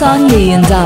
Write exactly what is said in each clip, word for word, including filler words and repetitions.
Hasan yayında.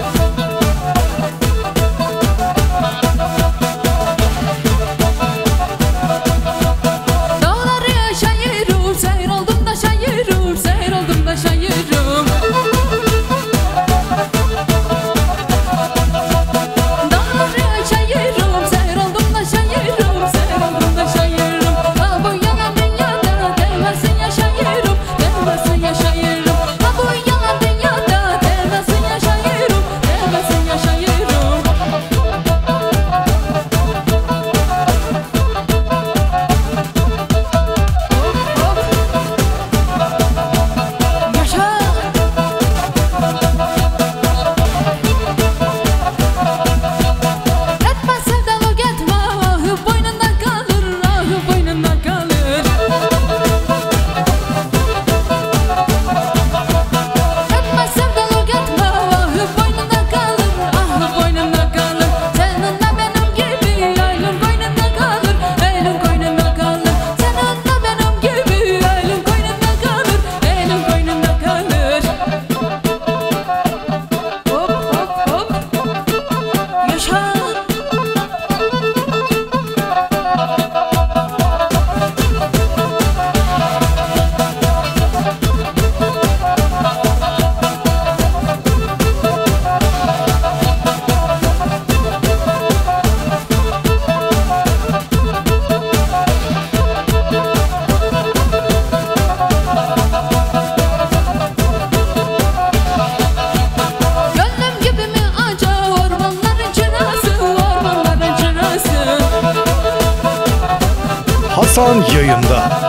Hasan yayında.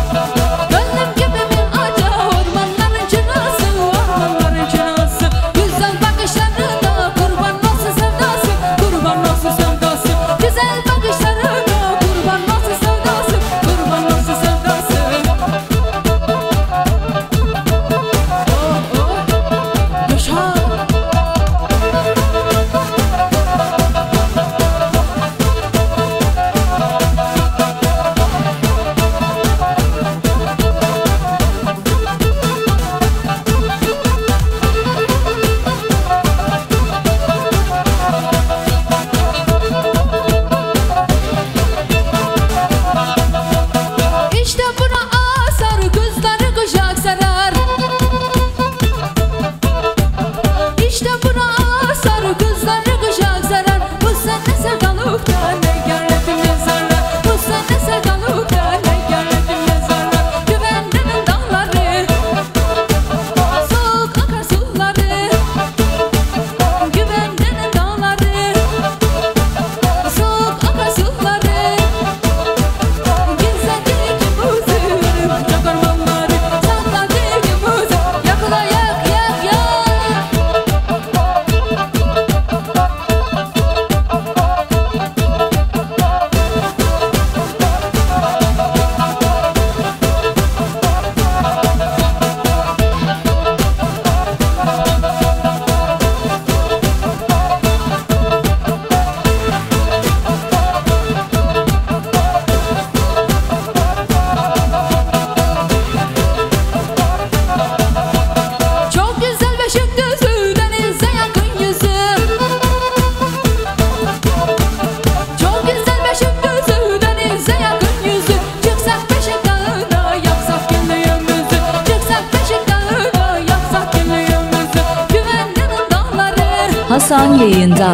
Hasan yayında.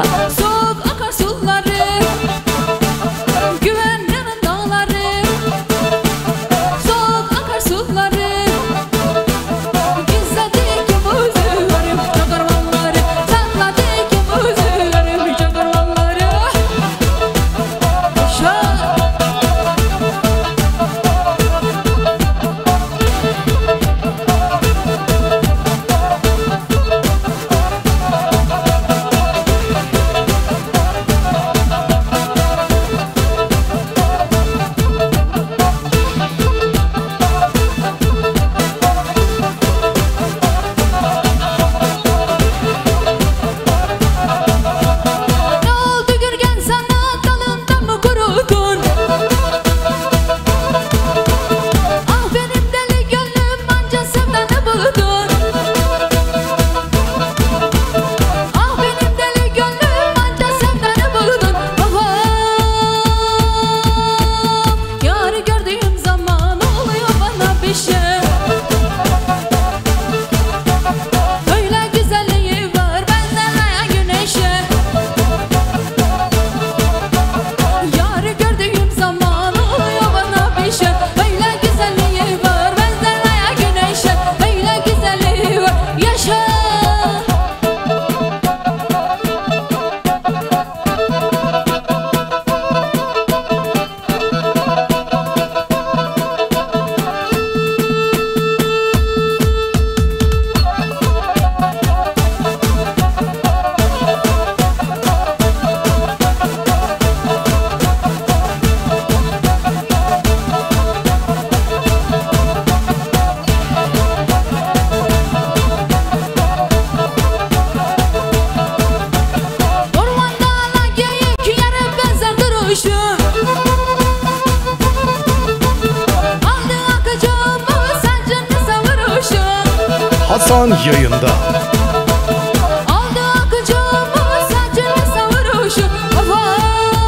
Hasan yayında. Aldı akıcımı saçını savuruşu. Of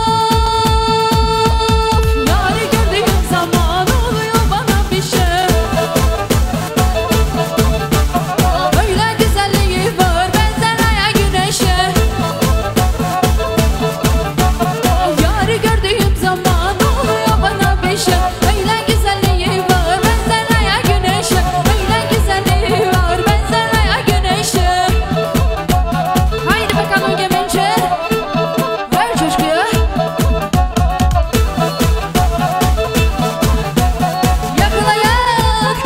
yâri gördüğüm zaman oluyor bana bir şey. Öyle güzelliği var benzer aya güneşe. Yâri gördüğüm zaman oluyor bana bir şey. Öyle güzelliği var benzer aya güneşe. Öyle güzelliği var benzer aya güneşe. Haydi bakalım gelince ver coşkuyu. Yakalayak.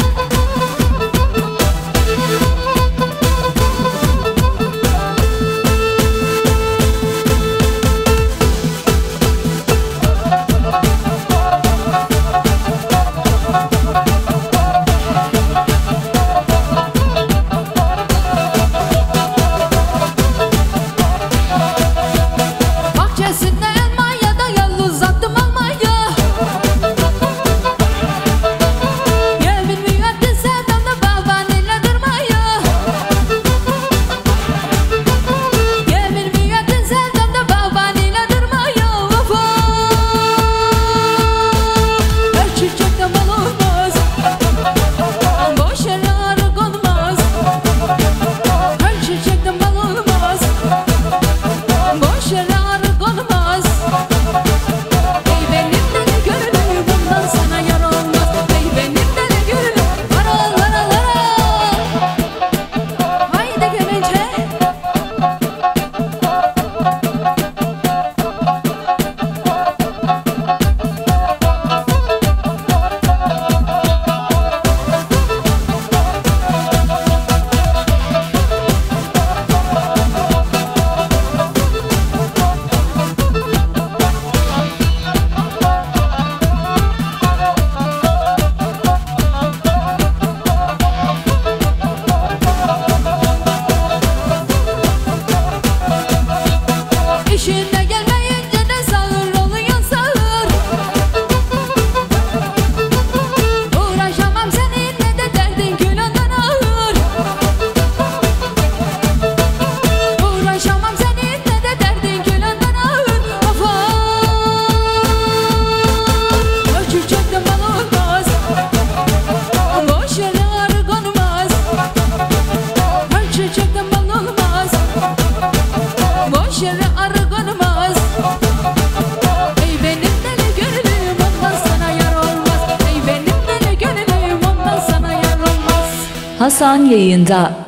Bahçesinde elmaya da yol uzattım almaya. Yemin müeddin sevdamda babaanneyle durmaya. Yemin müeddin sevdamda babaanneyle durmaya. Of her çiçekten bal olmaz. Boş yere arı konmaz. Her çiçekten bal olmaz. Boş yere arı konmaz. Ey benim deli gönlüm bundan sana yar olmaz. Ey benim deli gönlüm lara lara lara. Haydi gelince. İşine gelmeyince de sağır oluyor sağır. Uğraşamam seninle de derdin külünden ağır. Uğraşamam seninle de derdin külünden ağır. Of o çiçekten bal olmaz. Boş yere arı konmaz. Her çiçekten bal olmaz. Boş yere arı konmaz. Ey benim deli gönlüm ondan sana yar olmaz. Ey benim deli gönlüm ondan sana yar olmaz. Hasan yayında.